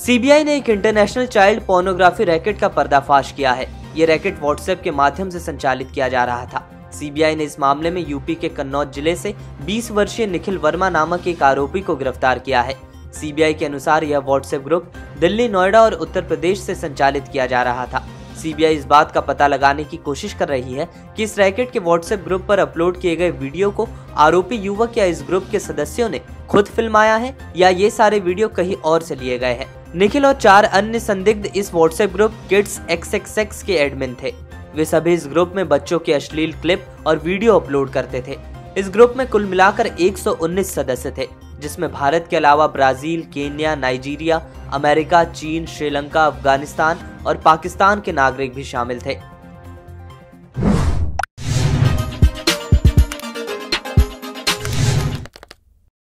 CBI ने एक international child pornography racket का पर्दाफाश किया है। ये रैकेट व्हाट्सएप के माध्यम से संचालित किया जा रहा था। सीबीआई ने इस मामले में यूपी के कन्नौज जिले से 20 वर्षीय निखिल वर्मा नामक एक आरोपी को गिरफ्तार किया है। सीबीआई के अनुसार यह व्हाट्सएप ग्रुप दिल्ली, नोएडा और उत्तर प्रदेश से संचालित किया जा रहा था। सीबीआई इस बात का पता लगाने की कोशिश कर रही है कि इस रैकेट के व्हाट्सएप ग्रुप पर अपलोड किए गए वीडियो को आरोपी युवक या इस ग्रुप के सदस्यों ने खुद फिल्माया है या ये सारे वीडियो कहीं और से लिए गए हैं। निखिल और 4 अन्य संदिग्ध इस व्हाट्सएप ग्रुप किड्स XXX के एडमिन थे। वे सभी इस ग्रुप में बच्चों के अश्लील क्लिप और वीडियो अपलोड करते थे। इस ग्रुप में कुल मिलाकर 119 सदस्य थे, जिसमें भारत के अलावा ब्राजील, केन्या, नाइजीरिया, अमेरिका, चीन, श्रीलंका, अफगानिस्तान और पाकिस्तान के नागरिक भी शामिल थे।